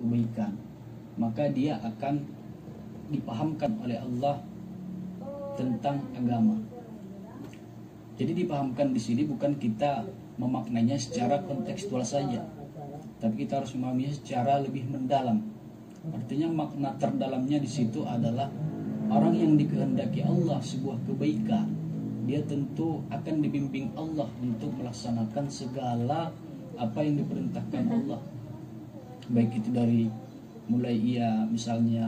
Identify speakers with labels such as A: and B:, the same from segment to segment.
A: kebaikan, maka dia akan dipahamkan oleh Allah tentang agama. Jadi dipahamkan di sini bukan kita memaknainya secara kontekstual saja, tapi kita harus memahaminya secara lebih mendalam. Artinya makna terdalamnya di situ adalah orang yang dikehendaki Allah sebuah kebaikan, dia tentu akan dibimbing Allah untuk melaksanakan segala apa yang diperintahkan Allah. Baik itu dari mulai ia misalnya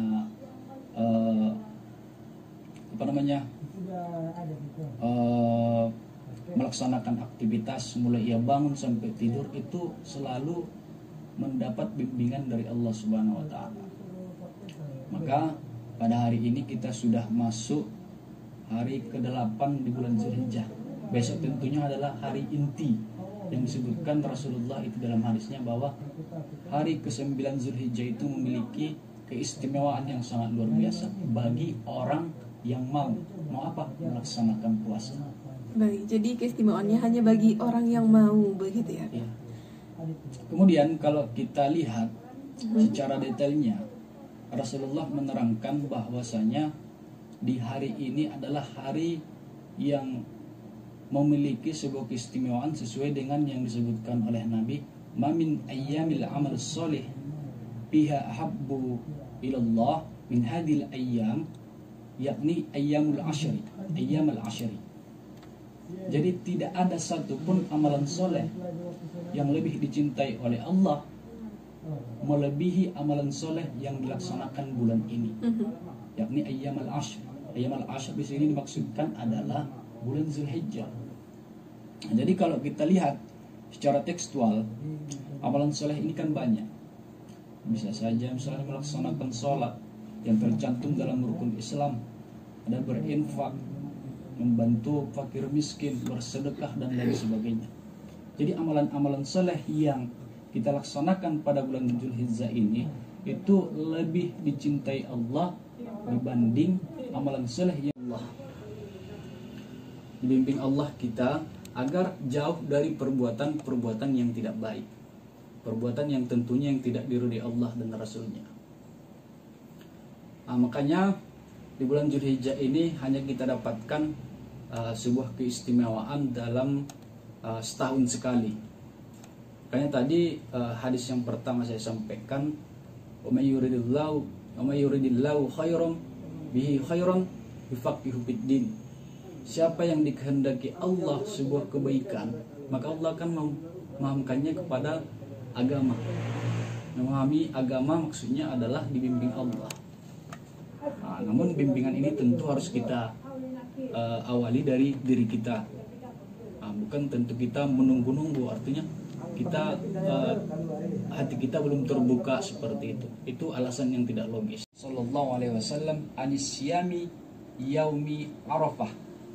A: melaksanakan aktivitas, mulai ia bangun sampai tidur, itu selalu mendapat bimbingan dari Allah Subhanahu wa taala. Maka pada hari ini kita sudah masuk hari ke-8 di bulan Zulhijjah. Besok tentunya adalah hari inti yang disebutkan Rasulullah itu dalam hadisnya bahwa hari ke-9 Zulhijjah itu memiliki keistimewaan yang sangat luar biasa bagi orang yang mau apa? Melaksanakan puasa.
B: Baik, jadi keistimewaannya hanya bagi orang yang mau, begitu ya?
A: Ya. Kemudian kalau kita lihat secara detailnya, Rasulullah menerangkan bahwasanya di hari ini adalah hari yang memiliki sebuah keistimewaan sesuai dengan yang disebutkan oleh Nabi, "Mamin ayyamil amal sholih biha habbu ilallah min hadil ayyam", yakni ayyamul ashri, ayyamul ashri. Jadi tidak ada satupun amalan soleh yang lebih dicintai oleh Allah melebihi amalan soleh yang dilaksanakan bulan ini, yakni ayyamul ashr. Ayyamul ashr di sini dimaksudkan adalah bulan Zulhijjah. Nah, jadi kalau kita lihat secara tekstual, amalan soleh ini kan banyak. Bisa saja misalnya melaksanakan sholat yang tercantum dalam rukun Islam, ada berinfak, membantu fakir miskin, bersedekah dan lain sebagainya. Jadi amalan-amalan soleh yang kita laksanakan pada bulan Zulhijjah ini itu lebih dicintai Allah dibanding amalan soleh yang Allah. Dibimbing Allah kita agar jauh dari perbuatan-perbuatan yang tidak baik, perbuatan yang tentunya yang tidak diridhai Allah dan Rasulnya. Nah, makanya di bulan Zulhijjah ini hanya kita dapatkan sebuah keistimewaan dalam setahun sekali. Makanya tadi hadis yang pertama saya sampaikan, "Wa may yuridillahu khairan bihi khairan yufaqihu fiddin." Siapa yang dikehendaki Allah sebuah kebaikan, maka Allah akan memahamkannya kepada agama. Memahami agama maksudnya adalah dibimbing Allah. Nah, namun bimbingan ini tentu harus kita awali dari diri kita. Nah, bukan tentu kita menunggu-nunggu, artinya kita hati kita belum terbuka seperti itu. Itu alasan yang tidak logis. Sallallahu alaihi wasallam anisyami yaumi Arafah.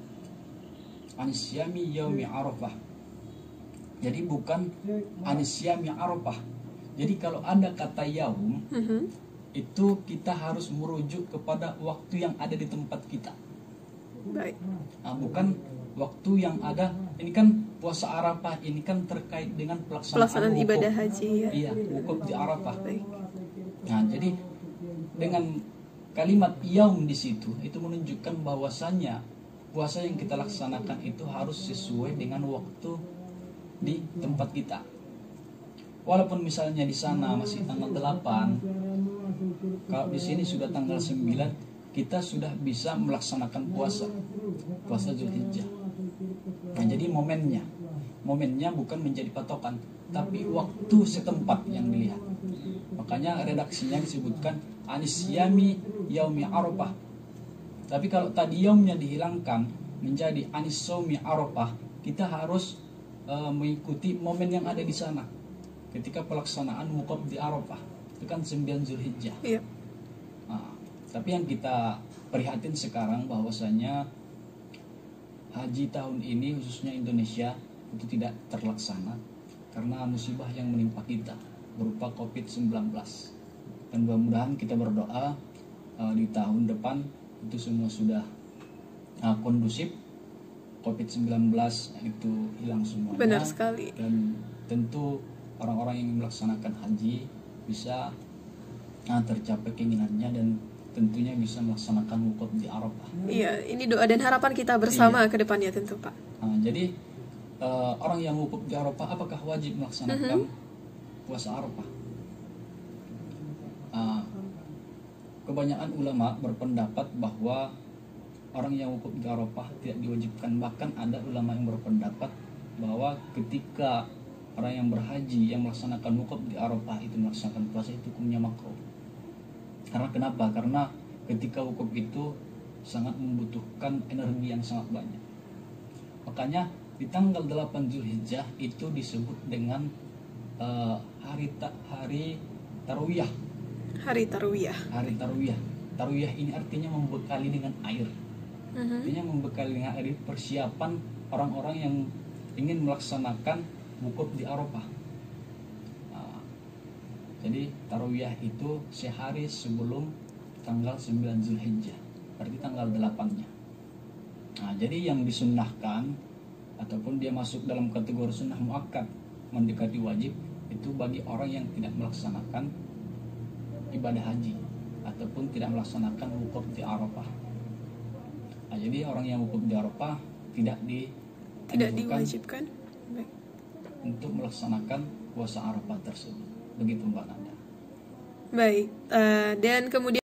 A: Anisyami yaumi Arafah. Jadi bukan anisyami Arafah. Jadi kalau ada kata yaum, itu kita harus merujuk kepada waktu yang ada di tempat kita.
B: Baik.
A: Nah, bukan waktu yang ada. Ini kan puasa Arafah, ini kan terkait dengan pelaksanaan
B: ibadah haji ya.
A: Iya, wukuf di Arafah.
B: Baik.
A: Nah, jadi dengan kalimat yaum di situ itu menunjukkan bahwasanya puasa yang kita laksanakan itu harus sesuai dengan waktu di tempat kita. Walaupun misalnya di sana masih tanggal 8, kalau di sini sudah tanggal 9, kita sudah bisa melaksanakan puasa Zulhijjah. Nah, jadi momennya bukan menjadi patokan, tapi waktu setempat yang dilihat. Makanya redaksinya disebutkan anisyami yaumi Arafah. Tapi kalau tadi yaumnya dihilangkan menjadi anisyami Arafah, kita harus mengikuti momen yang ada di sana. Ketika pelaksanaan wukuf di Arafah, itu kan 9 Zulhijjah.
B: Iya.
A: Nah, tapi yang kita prihatin sekarang bahwasanya haji tahun ini khususnya Indonesia itu tidak terlaksana karena musibah yang menimpa kita berupa COVID-19. Dan mudah-mudahan kita berdoa di tahun depan itu semua sudah kondusif, COVID-19 itu hilang semuanya.
B: Benar sekali.
A: Dan tentu orang-orang yang melaksanakan haji bisa tercapai keinginannya dan tentunya bisa melaksanakan wukuf di Arafah.
B: Iya, ini doa dan harapan kita bersama ke depannya tentu, Pak.
A: Jadi orang yang wukuf di Arafah apakah wajib melaksanakan puasa Arafah? Kebanyakan ulama berpendapat bahwa orang yang wukuf di Arafah tidak diwajibkan. Bahkan ada ulama yang berpendapat bahwa ketika orang yang berhaji yang melaksanakan wukuf di Arafah itu melaksanakan puasa itu hukumnya makruh. Karena kenapa? Karena ketika wukuf itu sangat membutuhkan energi yang sangat banyak. Makanya di tanggal 8 Zulhijjah itu disebut dengan hari Tarwiyah.
B: Hari Tarwiyah.
A: Hari Tarwiyah. Tarwiyah ini artinya membekali dengan air. Artinya membekali dengan air, persiapan orang-orang yang ingin melaksanakan wukuf di Arafah. Jadi Tarwiyah itu sehari sebelum tanggal 9 Zulhijjah, berarti tanggal 8-nya. Jadi yang disunnahkan ataupun dia masuk dalam kategori sunnah muakkad mendekati wajib itu bagi orang yang tidak melaksanakan ibadah haji ataupun tidak melaksanakan wukuf di Arafah. Jadi orang yang wukuf di Arafah tidak
B: diwajibkan
A: untuk melaksanakan puasa Arafah tersebut. Begitu Mbak Nanda.
B: Baik, dan kemudian